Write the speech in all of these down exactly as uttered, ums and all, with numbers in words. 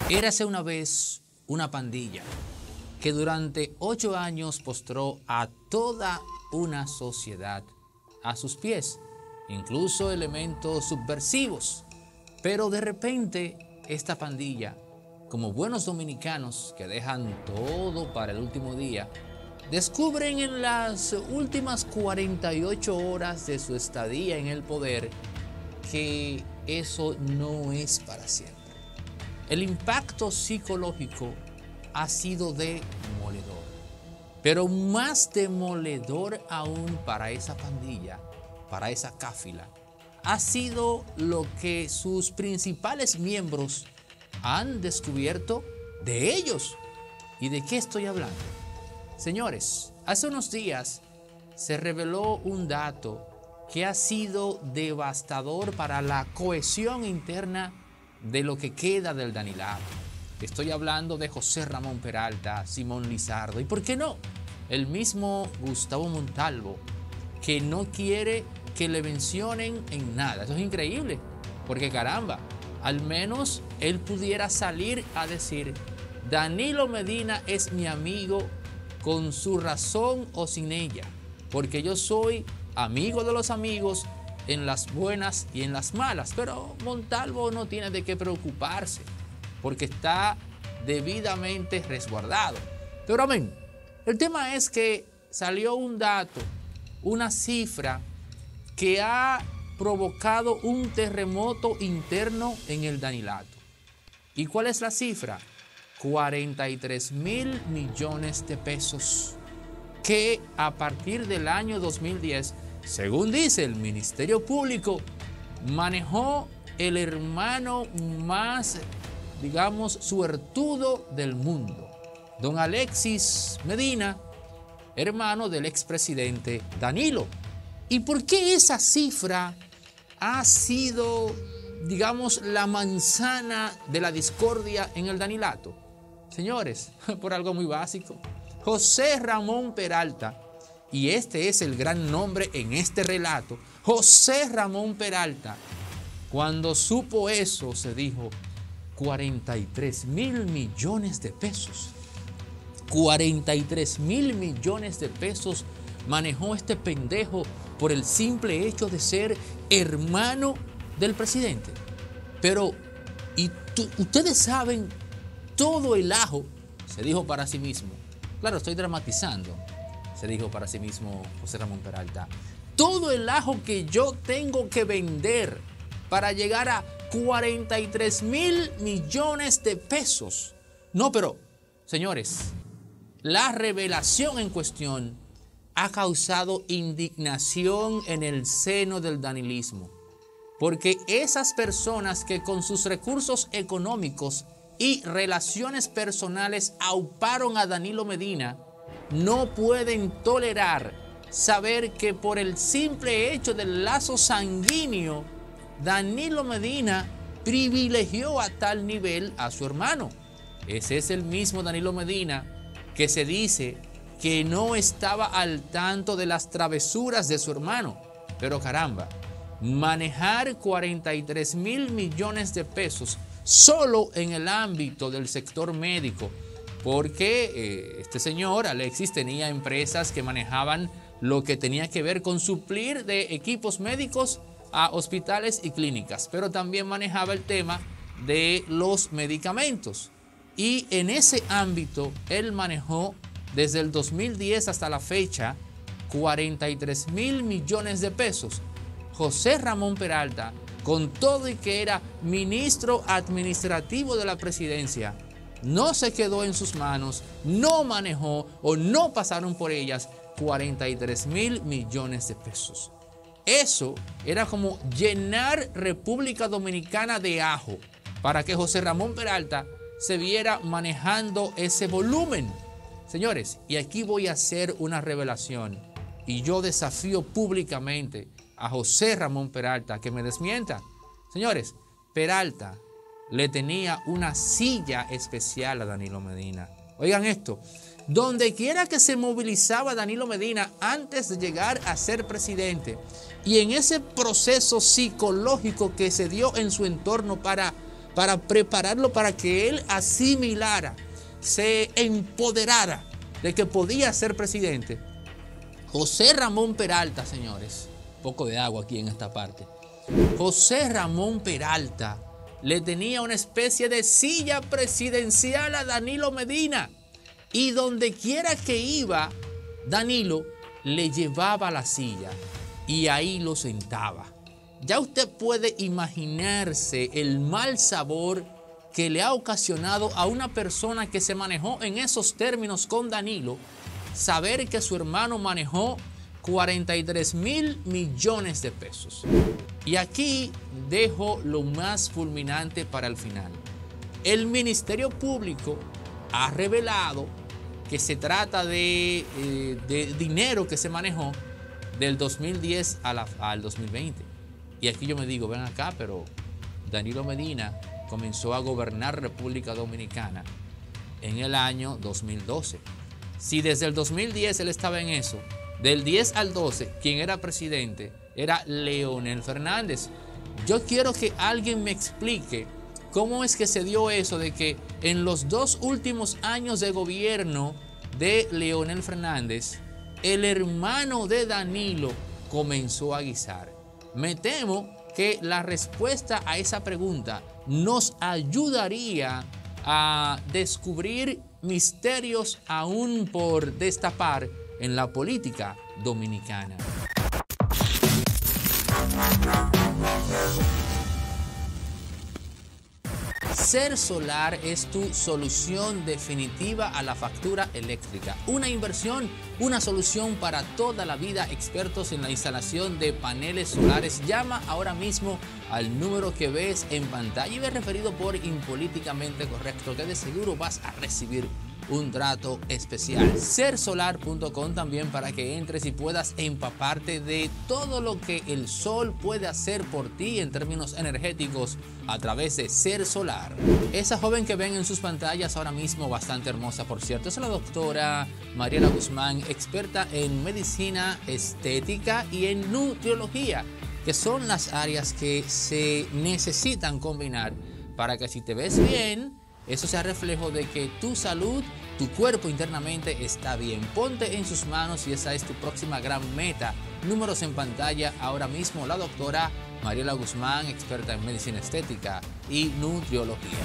Érase una vez una pandilla que durante ocho años postró a toda una sociedad a sus pies, incluso elementos subversivos. Pero de repente esta pandilla, como buenos dominicanos que dejan todo para el último día, descubren en las últimas cuarenta y ocho horas de su estadía en el poder que eso no es para siempre. El impacto psicológico ha sido demoledor, pero más demoledor aún para esa pandilla, para esa cáfila, ha sido lo que sus principales miembros han descubierto de ellos. ¿Y de qué estoy hablando? Señores, hace unos días se reveló un dato que ha sido devastador para la cohesión interna de lo que queda del Danilado. Estoy hablando de José Ramón Peralta, Simón Lizardo y, ¿por qué no?, el mismo Gustavo Montalvo, que no quiere que le mencionen en nada. Eso es increíble, porque caramba, al menos él pudiera salir a decir: Danilo Medina es mi amigo con su razón o sin ella, porque yo soy amigo de los amigos en las buenas y en las malas. Pero Montalvo no tiene de qué preocuparse, porque está debidamente resguardado. Pero amén, el tema es que salió un dato, una cifra que ha provocado un terremoto interno en el Danilato. ¿Y cuál es la cifra? cuarenta y tres mil millones de pesos, que a partir del año dos mil diez, según dice el Ministerio Público, manejó el hermano más, digamos, suertudo del mundo, don Alexis Medina, hermano del expresidente Danilo. ¿Y por qué esa cifra ha sido, digamos, la manzana de la discordia en el Danilato? Señores, por algo muy básico. José Ramón Peralta, y este es el gran nombre en este relato, José Ramón Peralta, cuando supo eso, se dijo: cuarenta y tres mil millones de pesos. cuarenta y tres mil millones de pesos manejó este pendejo por el simple hecho de ser hermano del presidente. Pero, ¿y tú, ustedes saben todo el ajo? Se dijo para sí mismo. Claro, estoy dramatizando. Se dijo para sí mismo José Ramón Peralta: todo el ajo que yo tengo que vender para llegar a cuarenta y tres mil millones de pesos. No, pero, señores, la revelación en cuestión ha causado indignación en el seno del danilismo, porque esas personas que con sus recursos económicos y relaciones personales auparon a Danilo Medina no pueden tolerar saber que por el simple hecho del lazo sanguíneo, Danilo Medina privilegió a tal nivel a su hermano. Ese es el mismo Danilo Medina que se dice que no estaba al tanto de las travesuras de su hermano. Pero caramba, manejar cuarenta y tres mil millones de pesos solo en el ámbito del sector médico, porque eh, este señor Alexis tenía empresas que manejaban lo que tenía que ver con suplir de equipos médicos a hospitales y clínicas, pero también manejaba el tema de los medicamentos. Y en ese ámbito él manejó desde el dos mil diez hasta la fecha cuarenta y tres mil millones de pesos. José Ramón Peralta, con todo y que era ministro administrativo de la presidencia, no se quedó en sus manos, no manejó o no pasaron por ellas cuarenta y tres mil millones de pesos. Eso era como llenar República Dominicana de ajo para que José Ramón Peralta se viera manejando ese volumen. Señores, y aquí voy a hacer una revelación, y yo desafío públicamente a José Ramón Peralta que me desmienta. Señores, Peralta le tenía una silla especial a Danilo Medina. Oigan esto: donde quiera que se movilizaba Danilo Medina antes de llegar a ser presidente, y en ese proceso psicológico que se dio en su entorno para para prepararlo para que él asimilara, se empoderara de que podía ser presidente, José Ramón Peralta, señores, poco de agua aquí en esta parte, José Ramón Peralta le tenía una especie de silla presidencial a Danilo Medina, y donde quiera que iba, Danilo le llevaba la silla y ahí lo sentaba. Ya usted puede imaginarse el mal sabor que le ha ocasionado a una persona que se manejó en esos términos con Danilo, saber que su hermano manejó cuarenta y tres mil millones de pesos. Y aquí dejo lo más fulminante para el final. El Ministerio Público ha revelado que se trata de, eh, de dinero que se manejó del dos mil diez a la, al dos mil veinte. Y aquí yo me digo, ven acá, pero Danilo Medina comenzó a gobernar República Dominicana en el año dos mil doce. Si desde el dos mil diez él estaba en eso, del diez al doce, quien era presidente era Leonel Fernández. Yo quiero que alguien me explique cómo es que se dio eso de que en los dos últimos años de gobierno de Leonel Fernández, el hermano de Danilo comenzó a guisar. Me temo que la respuesta a esa pregunta nos ayudaría a descubrir misterios aún por destapar en la política dominicana. Ser Solar es tu solución definitiva a la factura eléctrica. Una inversión, una solución para toda la vida. Expertos en la instalación de paneles solares. Llama ahora mismo al número que ves en pantalla y ve referido por Impolíticamente Correcto, que de seguro vas a recibir un trato especial. ser solar punto com también para que entres y puedas empaparte de todo lo que el sol puede hacer por ti en términos energéticos a través de Ser Solar. Esa joven que ven en sus pantallas ahora mismo, bastante hermosa por cierto, es la doctora Mariela Guzmán, experta en medicina estética y en nutriología, que son las áreas que se necesitan combinar para que si te ves bien, eso sea reflejo de que tu salud, tu cuerpo internamente está bien. Ponte en sus manos y esa es tu próxima gran meta. Números en pantalla ahora mismo. La doctora Mariela Guzmán, experta en medicina estética y nutriología.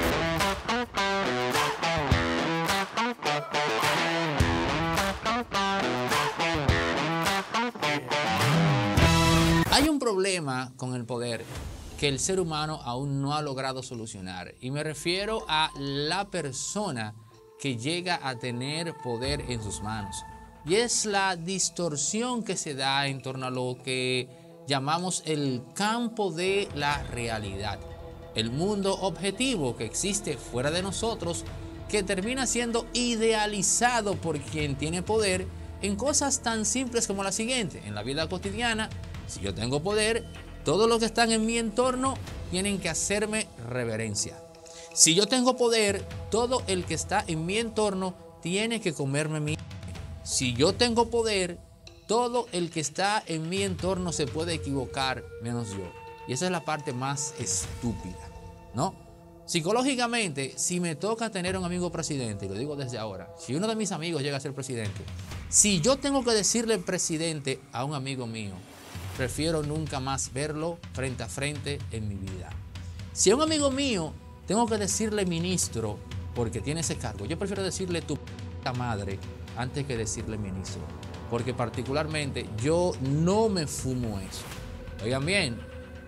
Hay un problema con el poder que el ser humano aún no ha logrado solucionar. Y me refiero a la persona que llega a tener poder en sus manos. Y es la distorsión que se da en torno a lo que llamamos el campo de la realidad. El mundo objetivo que existe fuera de nosotros, que termina siendo idealizado por quien tiene poder en cosas tan simples como la siguiente. En la vida cotidiana, si yo tengo poder, todos los que están en mi entorno tienen que hacerme reverencia. Si yo tengo poder, todo el que está en mi entorno tiene que comerme mi... Si yo tengo poder, todo el que está en mi entorno se puede equivocar, menos yo. Y esa es la parte más estúpida, ¿no? Psicológicamente, si me toca tener un amigo presidente, y lo digo desde ahora, si uno de mis amigos llega a ser presidente, si yo tengo que decirle presidente a un amigo mío, prefiero nunca más verlo frente a frente en mi vida. Si a un amigo mío tengo que decirle ministro porque tiene ese cargo, yo prefiero decirle tu p*** madre antes que decirle ministro, porque particularmente yo no me fumo eso. Oigan bien,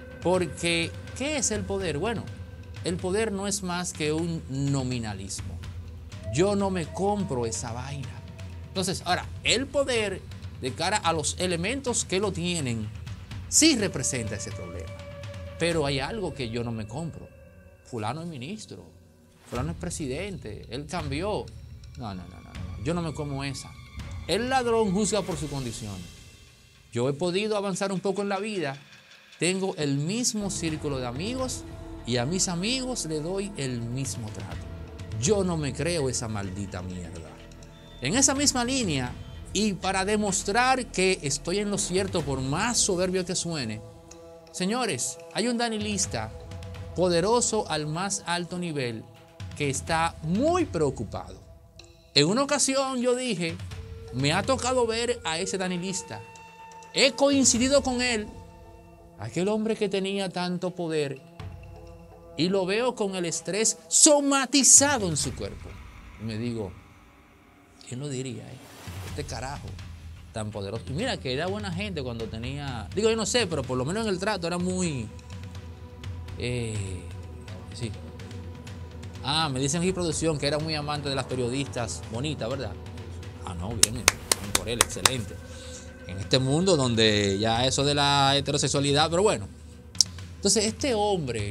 porque ¿qué es el poder? Bueno, el poder no es más que un nominalismo. Yo no me compro esa vaina. Entonces, ahora, el poder de cara a los elementos que lo tienen, sí representa ese problema. Pero hay algo que yo no me compro. Fulano es ministro, fulano es presidente, él cambió. No, no, no, no, no. Yo no me como esa. El ladrón juzga por su condición. Yo he podido avanzar un poco en la vida, tengo el mismo círculo de amigos y a mis amigos le doy el mismo trato. Yo no me creo esa maldita mierda. En esa misma línea, y para demostrar que estoy en lo cierto por más soberbio que suene, señores, hay un danilista poderoso al más alto nivel que está muy preocupado. En una ocasión yo dije, me ha tocado ver a ese danilista. He coincidido con él, aquel hombre que tenía tanto poder, y lo veo con el estrés somatizado en su cuerpo. Y me digo, ¿quién lo diría? Eh? Este carajo tan poderoso. Y mira que era buena gente cuando tenía, digo yo no sé, pero por lo menos en el trato era muy, eh, sí. Ah, me dicen aquí producción que era muy amante de las periodistas bonitas, ¿verdad? Ah, no, bien, bien por él, excelente. En este mundo donde ya eso de la heterosexualidad, pero bueno. Entonces este hombre,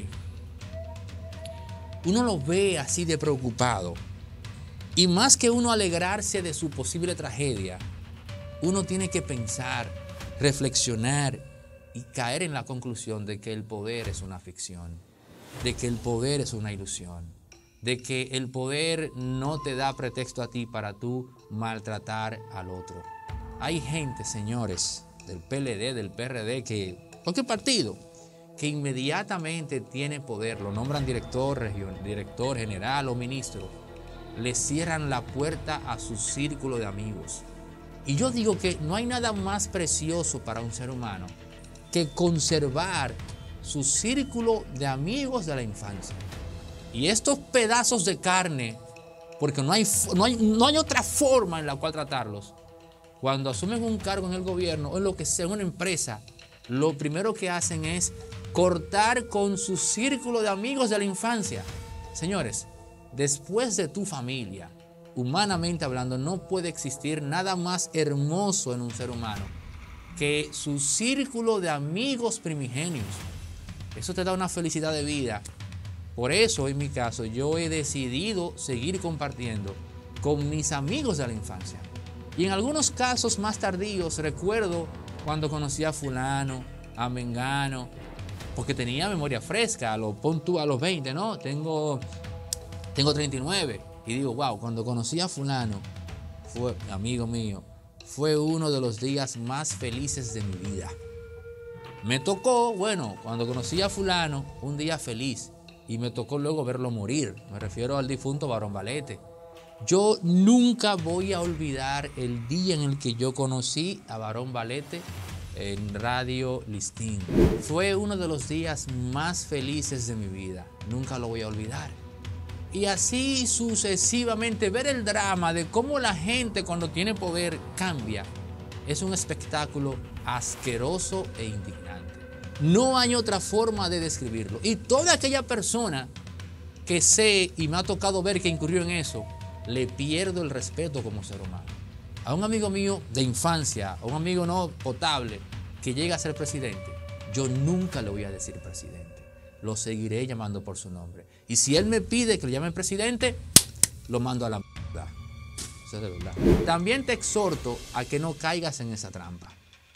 uno lo ve así de preocupado. Y más que uno alegrarse de su posible tragedia, uno tiene que pensar, reflexionar y caer en la conclusión de que el poder es una ficción, de que el poder es una ilusión, de que el poder no te da pretexto a ti para tú maltratar al otro. Hay gente, señores, del P L D, del P R D, que, cualquier partido, que inmediatamente tiene poder, lo nombran director, region, director general o ministro, le cierran la puerta a su círculo de amigos. Y yo digo que no hay nada más precioso para un ser humano que conservar su círculo de amigos de la infancia. Y estos pedazos de carne, porque no hay, no hay, no hay otra forma en la cual tratarlos, cuando asumen un cargo en el gobierno o en lo que sea, en una empresa, lo primero que hacen es cortar con su círculo de amigos de la infancia. Señores, después de tu familia, humanamente hablando, no puede existir nada más hermoso en un ser humano que su círculo de amigos primigenios. Eso te da una felicidad de vida. Por eso, en mi caso, yo he decidido seguir compartiendo con mis amigos de la infancia. Y en algunos casos más tardíos, recuerdo cuando conocí a fulano, a mengano, porque tenía memoria fresca, a los, pon tú a los veinte, ¿no? Tengo, tengo treinta y nueve. Y digo, wow, cuando conocí a fulano, fue amigo mío, fue uno de los días más felices de mi vida. Me tocó, bueno, cuando conocí a fulano, un día feliz. Y me tocó luego verlo morir. Me refiero al difunto Barón Valete. Yo nunca voy a olvidar el día en el que yo conocí a Barón Valete en Radio Listín. Fue uno de los días más felices de mi vida. Nunca lo voy a olvidar. Y así sucesivamente, ver el drama de cómo la gente cuando tiene poder cambia, es un espectáculo asqueroso e indignante. No hay otra forma de describirlo. Y toda aquella persona que sé y me ha tocado ver que incurrió en eso, le pierdo el respeto como ser humano. A un amigo mío de infancia, a un amigo no potable, que llega a ser presidente, yo nunca le voy a decir presidente. Lo seguiré llamando por su nombre. Y si él me pide que le llame presidente, lo mando a la mierda. Eso es de verdad. También te exhorto a que no caigas en esa trampa.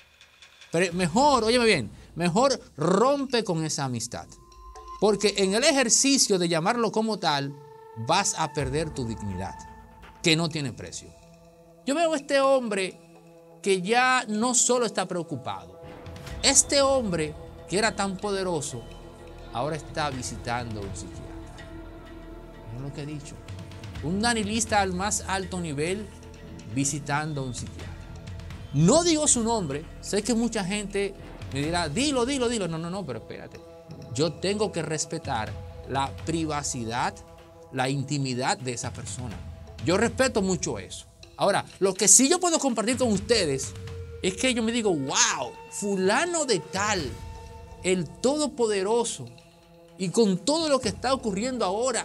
Pero mejor, óyeme bien, mejor rompe con esa amistad. Porque en el ejercicio de llamarlo como tal, vas a perder tu dignidad, que no tiene precio. Yo veo a este hombre que ya no solo está preocupado. Este hombre que era tan poderoso, ahora está visitando a un psiquiatra. Es lo que he dicho. Un danilista al más alto nivel visitando a un psiquiatra. No digo su nombre, sé que mucha gente me dirá, dilo, dilo, dilo. No, no, no, pero espérate. Yo tengo que respetar la privacidad, la intimidad de esa persona. Yo respeto mucho eso. Ahora, lo que sí yo puedo compartir con ustedes es que yo me digo, wow, fulano de tal, el todopoderoso, y con todo lo que está ocurriendo ahora,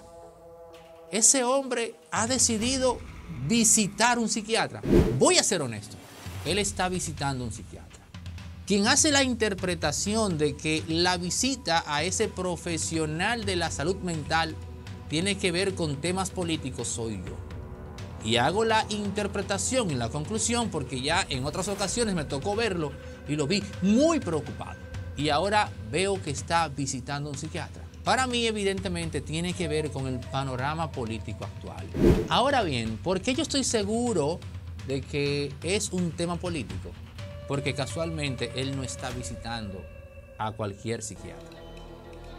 ese hombre ha decidido visitar un psiquiatra. Voy a ser honesto, él está visitando un psiquiatra. Quien hace la interpretación de que la visita a ese profesional de la salud mental tiene que ver con temas políticos soy yo. Y hago la interpretación y la conclusión porque ya en otras ocasiones me tocó verlo y lo vi muy preocupado. Y ahora veo que está visitando un psiquiatra. Para mí, evidentemente, tiene que ver con el panorama político actual. Ahora bien, ¿por qué yo estoy seguro de que es un tema político? Porque casualmente él no está visitando a cualquier psiquiatra.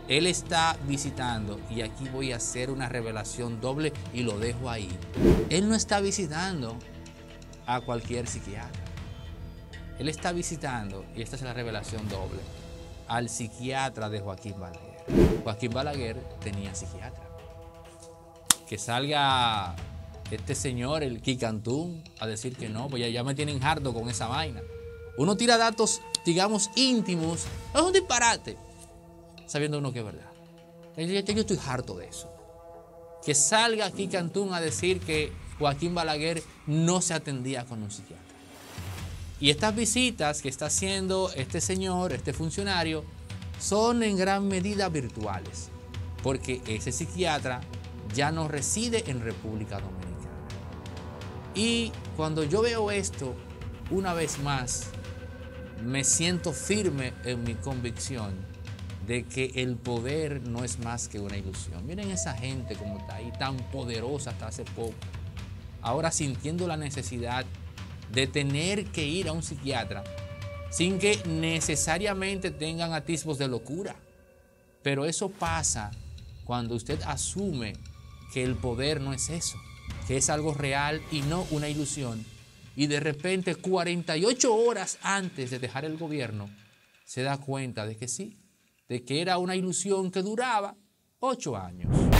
él está visitando, y aquí voy a hacer una revelación doble y lo dejo ahí. Él no está visitando a cualquier psiquiatra. Él está visitando, y esta es la revelación doble, al psiquiatra de Joaquín Balaguer. Joaquín Balaguer tenía psiquiatra. Que salga este señor, el Quicantún, a decir que no, pues ya, ya me tienen harto con esa vaina. Uno tira datos, digamos, íntimos, es un disparate, sabiendo uno que es verdad. Yo, yo estoy harto de eso. Que salga Quicantún a decir que Joaquín Balaguer no se atendía con un psiquiatra. Y estas visitas que está haciendo este señor, este funcionario, son en gran medida virtuales, porque ese psiquiatra ya no reside en República Dominicana. Y cuando yo veo esto, una vez más, me siento firme en mi convicción de que el poder no es más que una ilusión. Miren esa gente como está ahí, tan poderosa hasta hace poco, ahora sintiendo la necesidad de tener que ir a un psiquiatra sin que necesariamente tengan atisbos de locura. Pero eso pasa cuando usted asume que el poder no es eso, que es algo real y no una ilusión. Y de repente, cuarenta y ocho horas antes de dejar el gobierno, se da cuenta de que sí, de que era una ilusión que duraba ocho años.